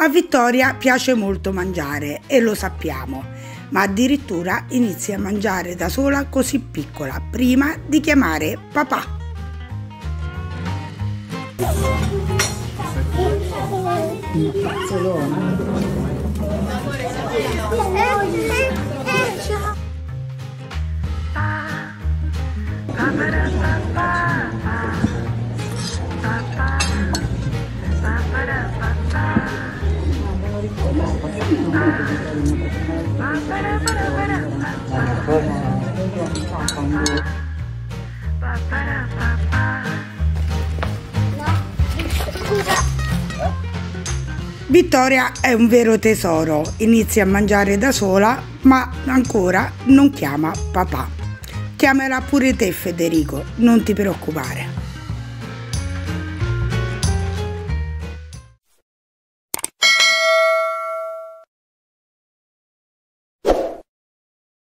A Vittoria piace molto mangiare e lo sappiamo, ma addirittura inizia a mangiare da sola così piccola, prima di chiamare papà. Vittoria è un vero tesoro, inizia a mangiare da sola, ma ancora non chiama papà. Chiamerà pure te, Federico, non ti preoccupare.